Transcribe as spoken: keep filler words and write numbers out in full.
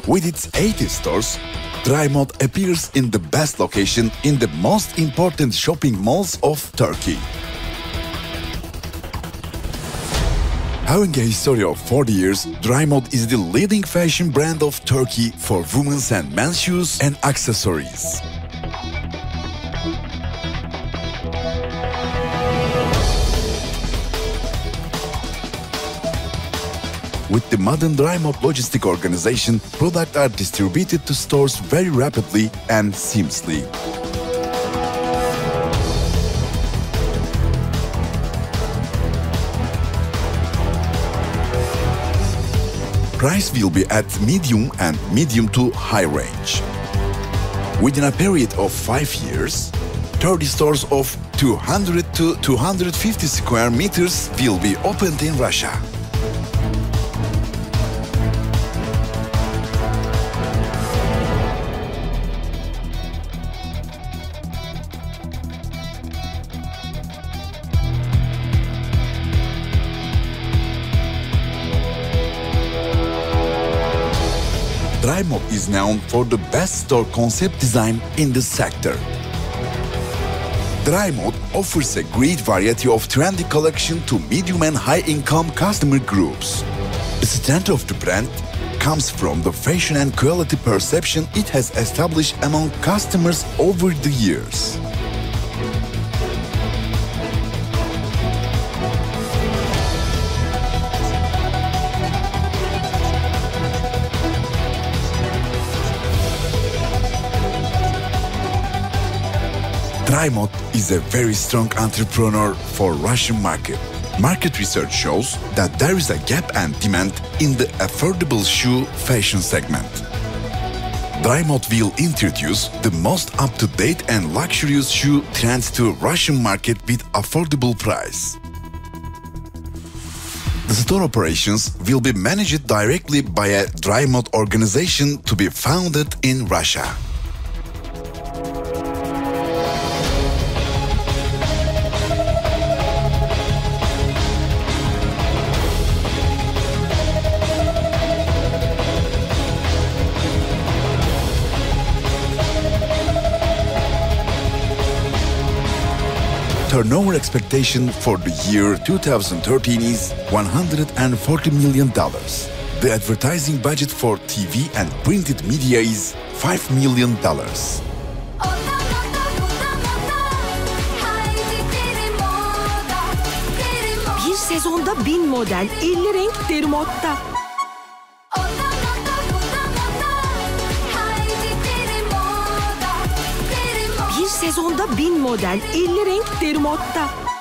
With its eighty stores, Drymod appears in the best location in the most important shopping malls of Turkey. Having a history of forty years, Drymod is the leading fashion brand of Turkey for women's and men's shoes and accessories. With the modern Drymod logistic organization, products are distributed to stores very rapidly and seamlessly. Price will be at medium and medium to high range. Within a period of five years, thirty stores of two hundred to two hundred fifty square meters will be opened in Russia. Drymod is known for the best store concept design in the sector. Drymod offers a great variety of trendy collection to medium and high-income customer groups. The strength of the brand comes from the fashion and quality perception it has established among customers over the years. Drymod is a very strong entrepreneur for Russian market. Market research shows that there is a gap and demand in the affordable shoe fashion segment. Drymod will introduce the most up-to-date and luxurious shoe trends to Russian market with affordable price. The store operations will be managed directly by a Drymod organization to be founded in Russia. Turnover expectation for the year two thousand thirteen is one hundred forty million dollars. The advertising budget for T V and printed media is five million dollars. Bir sezonda bin model, elli renk deri modda. Bir sezonda bin model, elli renk deri modda.